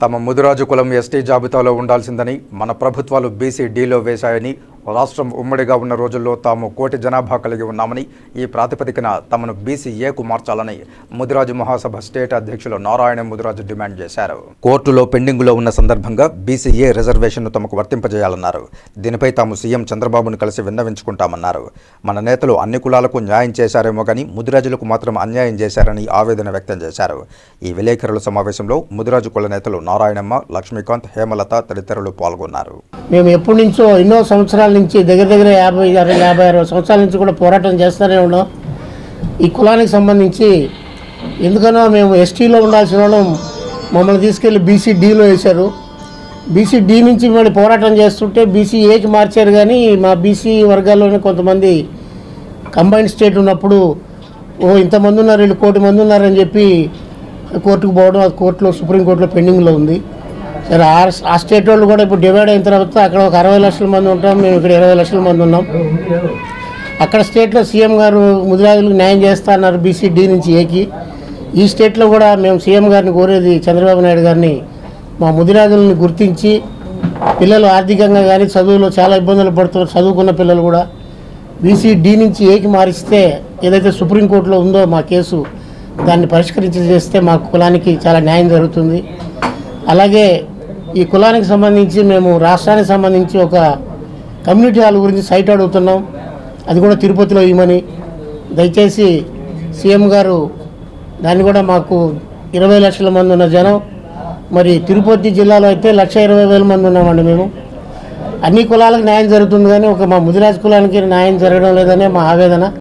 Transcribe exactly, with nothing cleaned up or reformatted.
తమ ముదిరాజు కులం ఎస్టీ జాబితాలో ఉండాల్సిందని మన ప్రభుత్వాలు బీసీ డీలో వేశాయని, రాష్ట్రం ఉమ్మడిగా ఉన్న రోజుల్లో తాము కోటి జనాభా కలిగి ఉన్నామని, ఈ ప్రాతిపదికన తమను బీసీ ఏకు మార్చాలని ముదిరాజు మహాసభ స్టేట్ అధ్యక్షులు నారాయణ ముదిరాజు డిమాండ్ చేశారు. కోర్టులో పెండింగులో ఉన్న సందర్భంగా బీసీ ఏ రిజర్వేషన్ను తమకు వర్తింపజేయాలన్నారు. దీనిపై తాము సీఎం చంద్రబాబును కలిసి విన్నవించుకుంటామన్నారు. మన నేతలు అన్ని కులాలకు న్యాయం చేశారేమో కానీ ముదిరాజులకు మాత్రం అన్యాయం చేశారని ఆవేదన వ్యక్తం చేశారు. ఈ విలేకరుల సమావేశంలో ముదిరాజు కుల నేతలు నారాయణమ్మ, లక్ష్మీకాంత్, హేమలత తదితరులు పాల్గొన్నారు. మేము ఎప్పటి నుంచో ఎన్నో సంవత్సరాల నుంచి దగ్గర దగ్గర యాభై అరవై యాభై అరవై సంవత్సరాల నుంచి కూడా పోరాటం చేస్తూనే ఉన్నాం. ఈ కులానికి సంబంధించి ఎందుకనో మేము ఎస్టీలో ఉండాల్సిన వాళ్ళం మమ్మల్ని తీసుకెళ్ళి బీసీ డీలో వేశారు. బీసీ డి నుంచి మళ్ళీ పోరాటం చేస్తుంటే బీసీ ఏకి మార్చారు. కానీ మా బీసీ వర్గాల్లోనే కొంతమంది కంబైన్డ్ స్టేట్ ఉన్నప్పుడు ఓ ఇంతమంది ఉన్నారు, వీళ్ళు కోటి మంది ఉన్నారని చెప్పి కోర్టుకు పోవడం, అది కోర్టులో సుప్రీంకోర్టులో పెండింగ్లో ఉంది. సరే ఆ ఆ స్టేట్ వాళ్ళు కూడా ఇప్పుడు డివైడ్ అయిన తర్వాత అక్కడ ఒక అరవై లక్షల మంది ఉంటాం, మేము ఇక్కడ ఇరవై లక్షల మంది ఉన్నాం. అక్కడ స్టేట్లో సీఎం గారు ముదిరాజులకు న్యాయం చేస్తా అన్నారు బీసీ డి నుంచి ఏకి. ఈ స్టేట్లో కూడా మేము సీఎం గారిని కోరేది చంద్రబాబు నాయుడు గారిని మా ముదిరాజులని గుర్తించి పిల్లలు ఆర్థికంగా కానీ చదువులో చాలా ఇబ్బందులు పడుతున్నారు, చదువుకున్న పిల్లలు కూడా బీసీ డి నుంచి ఏకి మారిస్తే ఏదైతే సుప్రీంకోర్టులో ఉందో మా కేసు దాన్ని పరిష్కరించి చేస్తే మా కులానికి చాలా న్యాయం జరుగుతుంది. అలాగే ఈ కులానికి సంబంధించి మేము రాష్ట్రానికి సంబంధించి ఒక కమ్యూనిటీ హాల్ గురించి సైట్ అడుగుతున్నాం, అది కూడా తిరుపతిలో ఇవ్వమని. దయచేసి సీఎం గారు దాన్ని కూడా మాకు ఇరవై లక్షల మంది ఉన్న జనం, మరి తిరుపతి జిల్లాలో అయితే లక్ష ఇరవై వేల మంది ఉన్నామండి. మేము అన్ని కులాలకు న్యాయం జరుగుతుంది కానీ ఒక మా ముదిరాజు కులానికి న్యాయం జరగడం లేదనే మా ఆవేదన.